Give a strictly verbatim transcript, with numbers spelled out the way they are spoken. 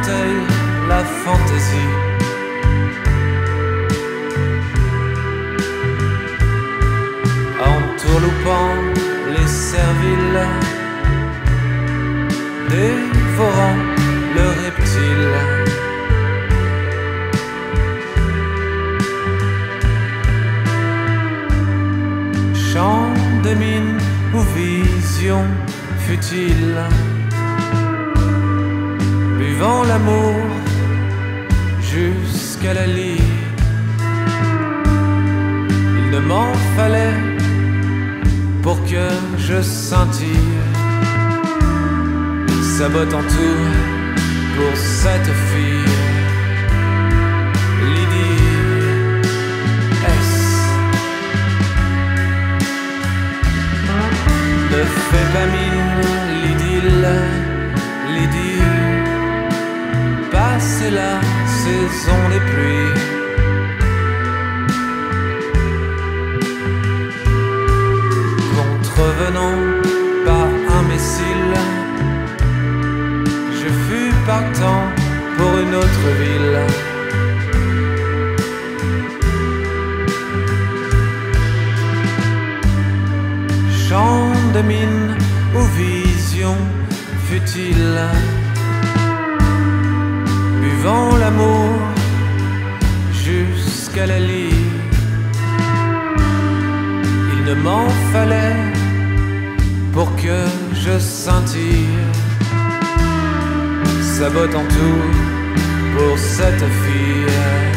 bouteille la fantaisie. Entourloupant les serviles, dévorant le reptile. Chant de mine ou vision futile, buvant l'amour jusqu'à la lie. Il ne m'en fallait pour que je sentille sabotant tout pour cette fille. Lydie S. Ne fais pas mine, l'idylle, Lydie. Passez la saison des pluies. Contrevenant par imbécile, je fus partant pour une autre ville. Chant de mine ou vision futile, buvant l'amour jusqu'à la lie. Il ne m'en fallait pour que je scintille, sabotant tout pour cette fille.